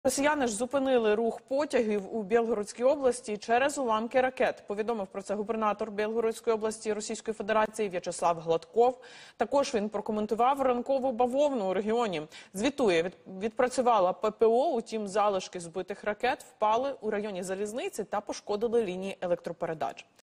Росіяни ж зупинили рух потягів у Білгородській області через уламки ракет. Повідомив про це губернатор Білгородської області Російської Федерації В'ячеслав Гладков. Також він прокоментував ранкову бавовну у регіоні. Звітує, відпрацювала ППО, утім залишки збитих ракет впали у районі залізниці та пошкодили лінії електропередач.